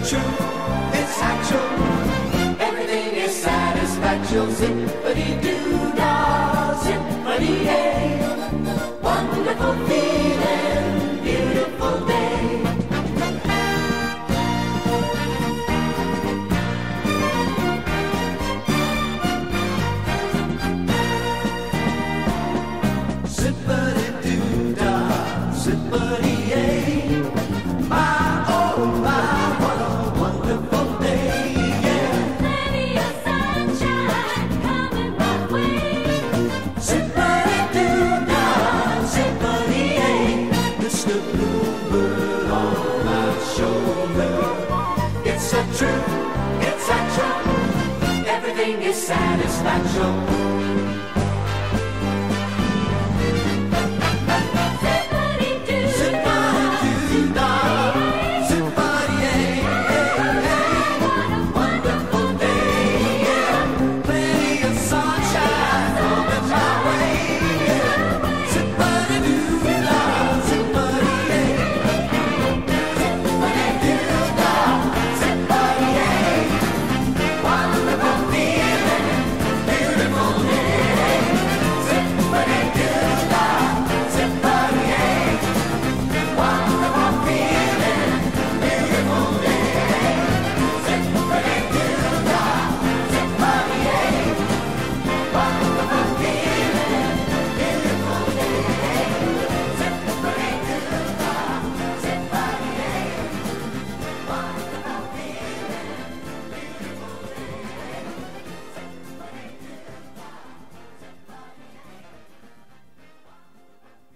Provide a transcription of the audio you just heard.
true, it's actual. Everything is satisfaction. Zippity-doo-dah, zippity-yay. Wonderful feeling, beautiful day. Zippity-doo-dah, zippity-yay. My, oh my, what a wonderful day, yeah. Plenty of sunshine coming my way. Zippity-doo-dah, zippity-yay. Mr. Bluebird on my shoulder. It's a truth, it's actual. Everything is satisfaction. Bye.